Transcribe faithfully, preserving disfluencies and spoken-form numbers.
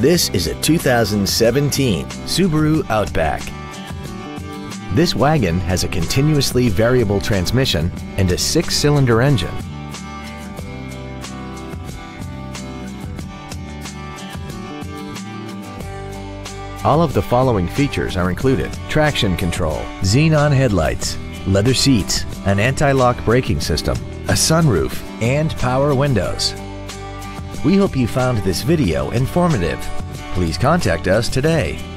This is a two thousand seventeen Subaru Outback. This wagon has a continuously variable transmission and a six-cylinder engine. All of the following features are included: traction control, xenon headlights, leather seats, an anti-lock braking system, a sunroof, and power windows. We hope you found this video informative. Please contact us today.